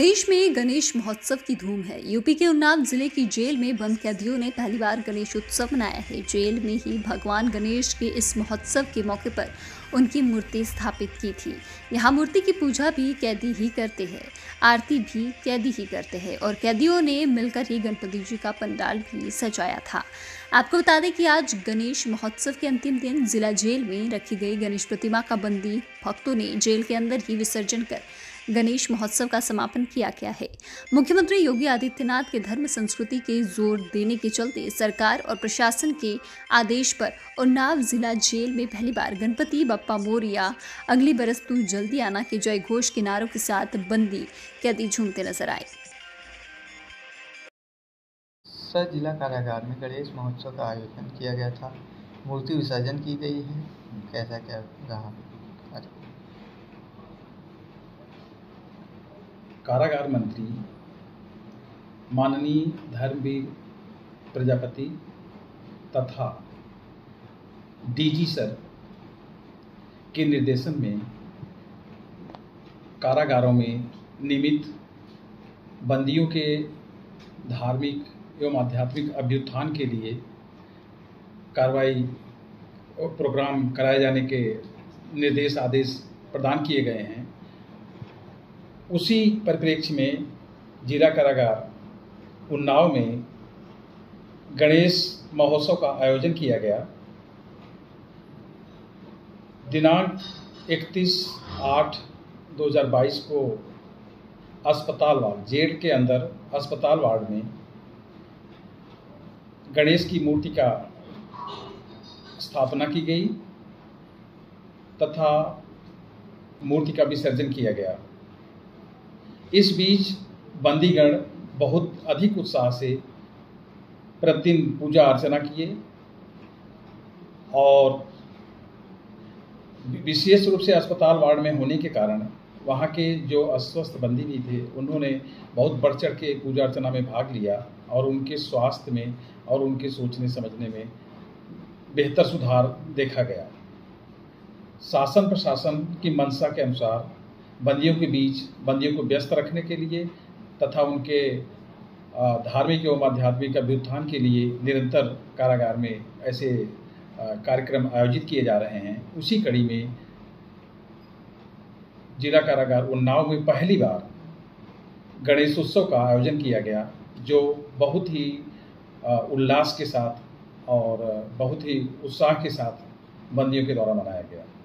देश में गणेश महोत्सव की धूम है। यूपी के उन्नाव जिले की जेल में बंद कैदियों ने पहली बार गणेश उत्सव मनाया है। जेल में ही भगवान गणेश के इस महोत्सव के मौके पर उनकी मूर्ति स्थापित की थी। यहाँ मूर्ति की पूजा भी कैदी ही करते हैं, आरती भी कैदी ही करते हैं और कैदियों ने मिलकर ही गणपति जी का पंडाल भी सजाया था। आपको बता दें कि आज गणेश महोत्सव के अंतिम दिन जिला जेल में रखी गई गणेश प्रतिमा का बंदी भक्तों ने जेल के अंदर ही विसर्जन कर गणेश महोत्सव का समापन किया गया है। मुख्यमंत्री योगी आदित्यनाथ के धर्म संस्कृति के जोर देने के चलते सरकार और प्रशासन के आदेश पर उन्नाव जिला जेल में पहली बार गणपति बप्पा मोरया, अगली बरस तू जल्दी आना के जय घोष के नारों के साथ बंदी कैदी झूमते नजर आए। जिला कारागार में गणेश महोत्सव का आयोजन किया गया था। मूर्ति विसर्जन की गई है। कैसा क्या रहा? कारागार मंत्री माननीय धर्मवीर प्रजापति तथा डीजी सर के निर्देशन में कारागारों में नियमित बंदियों के धार्मिक एवं आध्यात्मिक अभ्युत्थान के लिए कार्रवाई और प्रोग्राम कराए जाने के निर्देश आदेश प्रदान किए गए हैं। उसी परिप्रेक्ष्य में जिला कारागार उन्नाव में गणेश महोत्सव का आयोजन किया गया। दिनांक 31/8/2022 को अस्पताल वार्ड जेल के अंदर अस्पताल वार्ड में गणेश की मूर्ति का स्थापना की गई तथा मूर्ति का विसर्जन किया गया। इस बीच बंदीगण बहुत अधिक उत्साह से प्रतिदिन पूजा अर्चना किए और विशेष रूप से अस्पताल वार्ड में होने के कारण वहाँ के जो अस्वस्थ बंदी भी थे उन्होंने बहुत बढ़ चढ़ के पूजा अर्चना में भाग लिया और उनके स्वास्थ्य में और उनके सोचने समझने में बेहतर सुधार देखा गया। शासन प्रशासन की मंशा के अनुसार बंदियों के बीच बंदियों को व्यस्त रखने के लिए तथा उनके धार्मिक एवं आध्यात्मिक अभ्युत्थान के लिए निरंतर कारागार में ऐसे कार्यक्रम आयोजित किए जा रहे हैं। उसी कड़ी में जिला कारागार उन्नाव में पहली बार गणेश उत्सव का आयोजन किया गया, जो बहुत ही उल्लास के साथ और बहुत ही उत्साह के साथ बंदियों के द्वारा मनाया गया।